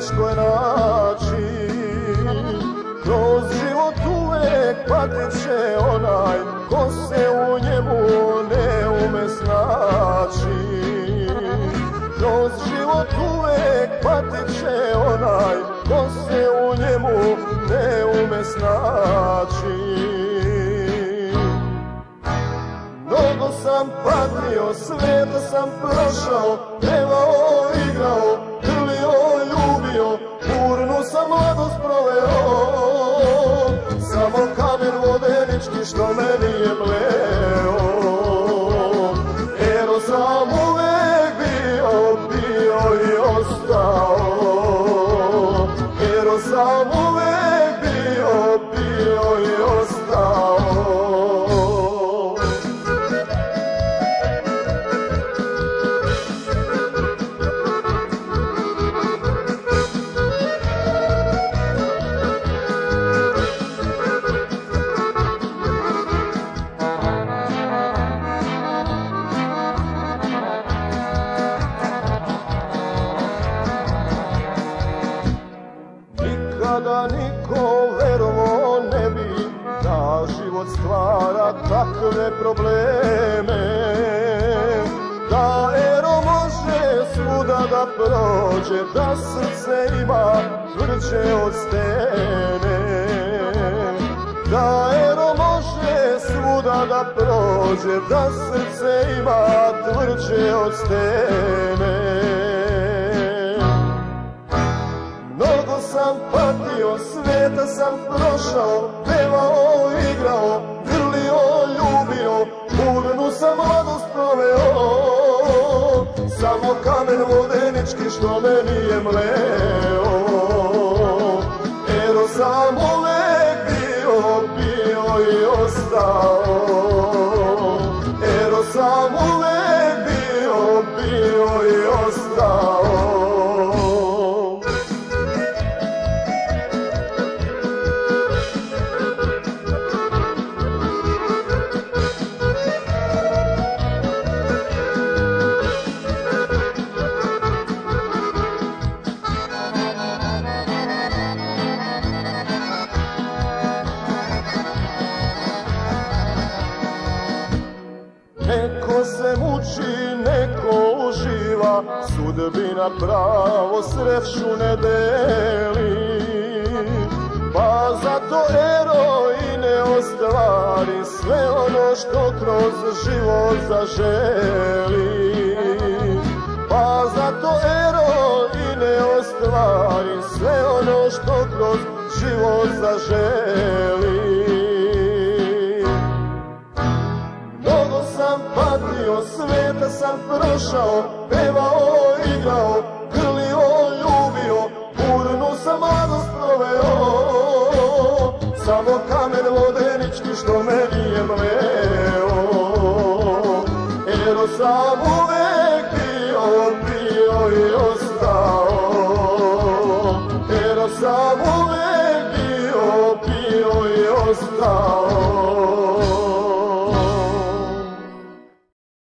teško je naći. Kroz život uvek patit će onaj ko se u njemu ne ume snaći. Kroz život uvek patit će onaj ko se u njemu ne ume snaći. Mnogo sam patio, sveta sam prošao, pevao, igrao, grlio, ljubio, burnu sam mladost proveo. Samo kamen vodenički što meni je mleo. Ero sam uvek bio, bio i ostao. Ero sam uvek bio, bio i ostao. Nikada niko verovo ne bi da život stvara takve probleme, da ero može svuda da prođe, da srce ima tvrđe od stene. Da ero može svuda da prođe, da srce ima tvrđe od stene. Mnogo sam patio, sveta sam prošao, pevao, igrao, grlio, ljubio, burnu sam mladost proveo. Samo kamen vodenički što meni je mleo. Ero sam uvek bio, bio i ostao. Ero sam uvek bio, bio i ostao. Neko se muči, neko uživa, sudbina pravo sreću ne deli. Pa zato ero i ne ostvari sve ono što kroz život zaželi. Pa zato ero i ne ostvari sve ono što kroz život zaželi. Sam patio, sveta sam prošao, pevao, igrao, grlio, ljubio, burnu sam mladost proveo. Samo kamen vodenički što meni je mleo. Ero sam uvek bio, bio i ostao. Ero sam uvek bio, bio i ostao.